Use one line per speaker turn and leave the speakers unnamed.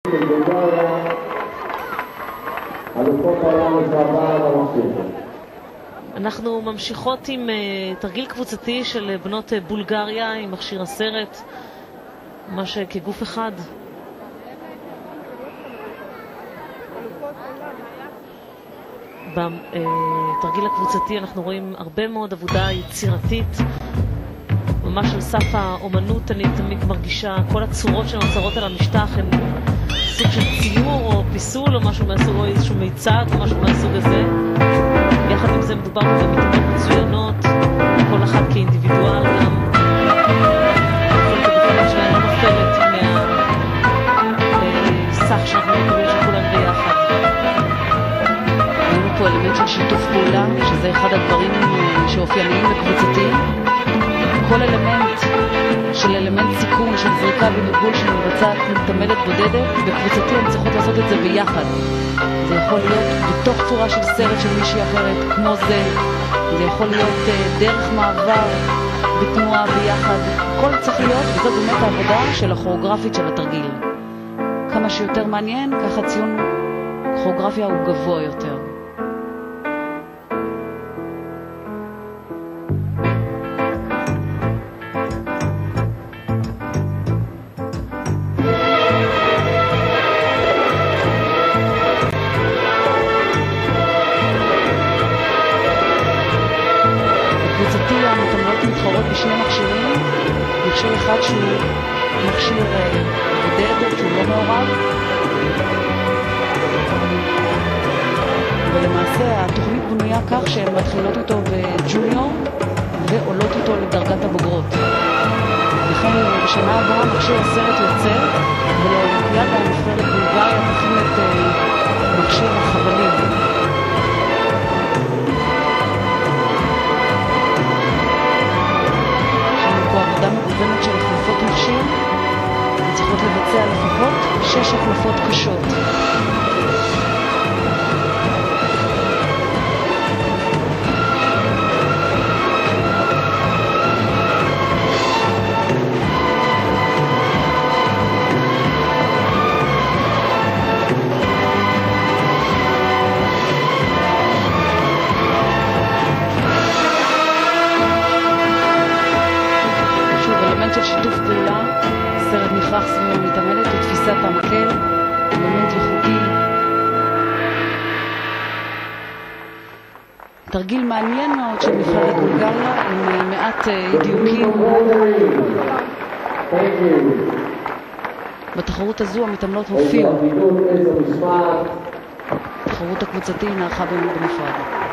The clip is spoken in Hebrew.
אנחנו ממשיכות עם תרגיל קבוצתי של בנות בולגריה עם מכשיר הסרט, ממש כגוף אחד. בתרגיל הקבוצתי אנחנו רואים הרבה מאוד עבודה יצירתית, ממש על סף האומנות. אני תמיד מרגישה כל הצורות שנוצרות על המשטח הן סוג של ציור או פיסול או משהו מהסוג, או איזשהו מיצג או משהו מהסוג הזה. יחד עם זה מדובר במתאמות מצוינות, כל אחת כאינדיבידואל גם. כל הגופים שלהם לא נופלת מהסך שאנחנו מקבלים של כולם ביחד.
ראינו פה אלמנט של שיתוף פעולה, שזה אחד הדברים שאופייניים לקבוצתיים. כל אלמנט של אלמנט סיכון, של זריקה וגלגול שמבצעת מתעמלת בודדת, בקבוצתי הן צריכות לעשות את זה ביחד. זה יכול להיות בתוך צורה של סרט של מישהי אחרת, כמו זה יכול להיות דרך מעבר בתנועה ביחד. הכל צריך להיות, וזאת באמת העבודה של הכוריאוגרפית של התרגיל. כמה שיותר מעניין, ככה ציון כוריאוגרפיה הוא גבוה יותר. המתעמלות מתחרות בשני מכשירים, מכשיר אחד שהוא מכשיר בודד, שהוא לא מעורב, ולמעשה התוכנית בנויה כך שהן מתחילות אותו בג'וניור ועולות אותו לדרגת הבוגרות. לכן בשנה הבאה מכשיר הסרט יוצא, ולאולימפיאדה הנבחרת בולגריה תכין את מכשיר החבלים. עבודה מגוונת של החלפות מכשיר, צריכות לבצע לפחות 6 החלפות קשות. שיתוף פעולה, סרט נכרח סביב המתעמלת ותפיסת המקל, אלמנט ייחודי. תרגיל מעניין מאוד של נבחרת בולגריה עם מעט דיוקים. בתחרות הזו המתעמלות הופיעו. התחרות הקבוצתי נערכה בנפרד.